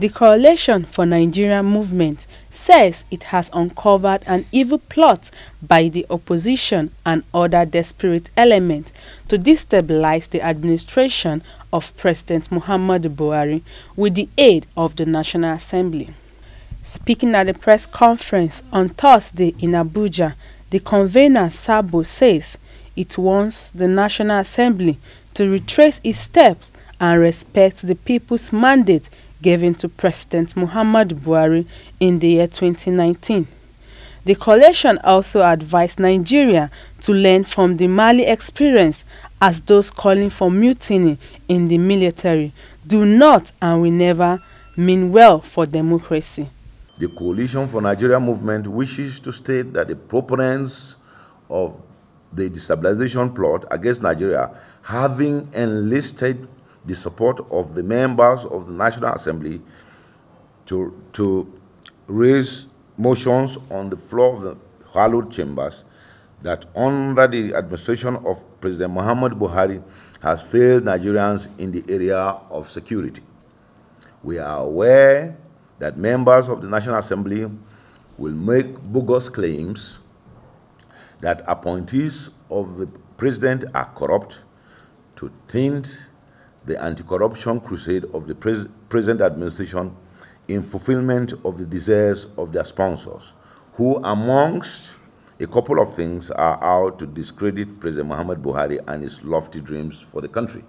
The Coalition for Nigerian Movement says it has uncovered an evil plot by the opposition and other desperate elements to destabilize the administration of President Muhammadu Buhari with the aid of the National Assembly. Speaking at a press conference on Thursday in Abuja, the convener Sabo says it wants the National Assembly to retrace its steps and respect the people's mandate given to President Muhammadu Buhari in the year 2019. The coalition also advised Nigeria to learn from the Mali experience, as those calling for mutiny in the military do not and will never mean well for democracy. The Coalition for Nigeria movement wishes to state that the proponents of the destabilization plot against Nigeria, having enlisted the support of the members of the National Assembly to raise motions on the floor of the hallowed chambers, that under the administration of President Muhammadu Buhari has failed Nigerians in the area of security. We are aware that members of the National Assembly will make bogus claims that appointees of the president are corrupt to taint the anti-corruption crusade of the present administration in fulfillment of the desires of their sponsors, who, amongst a couple of things, are out to discredit President Muhammadu Buhari and his lofty dreams for the country.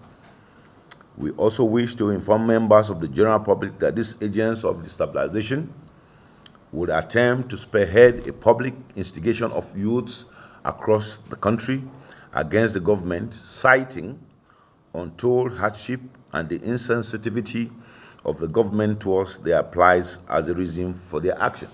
We also wish to inform members of the general public that these agents of destabilization would attempt to spearhead a public instigation of youths across the country against the government, citing untold hardship and the insensitivity of the government towards their plights as a reason for their action.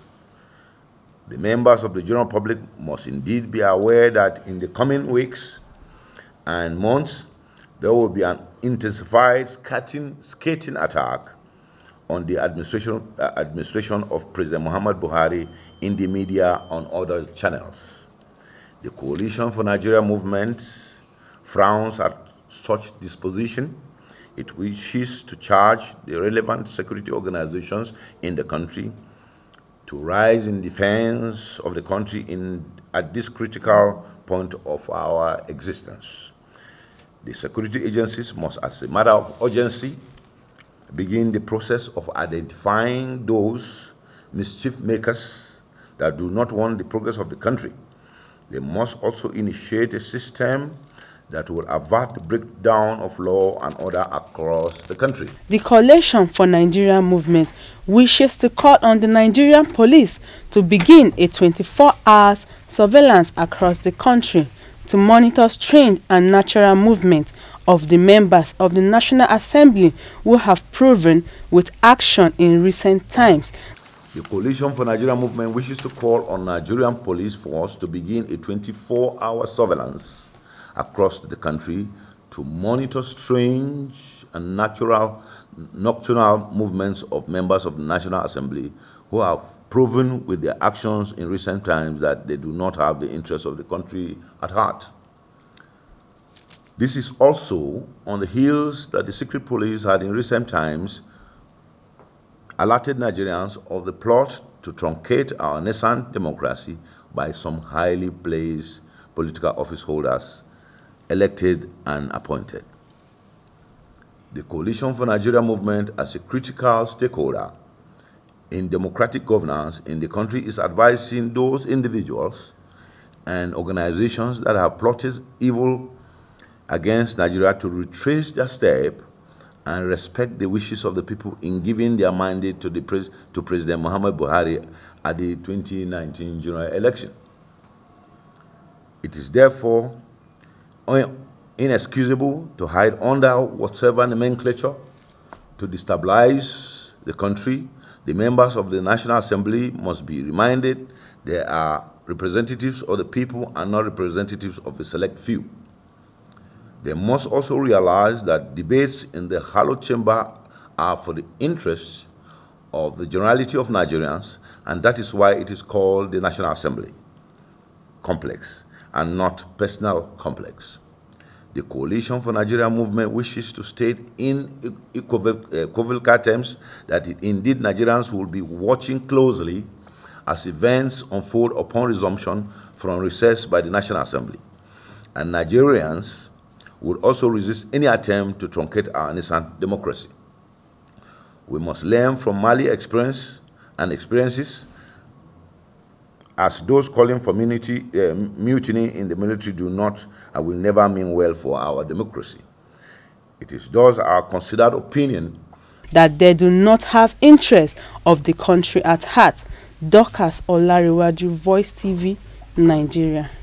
The members of the general public must indeed be aware that in the coming weeks and months, there will be an intensified scathing attack on the administration of President Muhammadu Buhari in the media on other channels. The Coalition for Nigeria movement frowns at such disposition. It wishes to charge the relevant security organizations in the country to rise in defense of the country at this critical point of our existence. The security agencies must, as a matter of urgency, begin the process of identifying those mischief makers that do not want the progress of the country. They must also initiate a system that will avert the breakdown of law and order across the country. The Coalition for Nigerian Movement wishes to call on the Nigerian police to begin a 24-hour surveillance across the country to monitor strange and natural movement of the members of the National Assembly who have proven with action in recent times. The Coalition for Nigeria movement wishes to call on Nigerian police force to begin a 24-hour surveillance across the country to monitor strange and nocturnal movements of members of the National Assembly who have proven with their actions in recent times that they do not have the interests of the country at heart. This is also on the heels that the secret police had in recent times alerted Nigerians of the plot to truncate our nascent democracy by some highly placed political office holders, elected and appointed. The Coalition for Nigeria movement, as a critical stakeholder in democratic governance in the country, is advising those individuals and organizations that have plotted evil against Nigeria to retrace their step and respect the wishes of the people in giving their mandate to President Muhammadu Buhari at the 2019 general election. It is therefore inexcusable to hide under whatever nomenclature to destabilize the country. The members of the National Assembly must be reminded they are representatives of the people and not representatives of a select few. They must also realize that debates in the hallowed chamber are for the interests of the generality of Nigerians, and that is why it is called the National Assembly complex and not personal complex. The Coalition for Nigeria movement wishes to state in equivocal terms that indeed Nigerians will be watching closely as events unfold upon resumption from recess by the National Assembly. And Nigerians would also resist any attempt to truncate our nascent democracy. We must learn from Mali's experiences, as those calling for mutiny in the military do not and will never mean well for our democracy. It is thus our considered opinion that they do not have interest of the country at heart. Dorcas Olariwaju, Voice TV, Nigeria.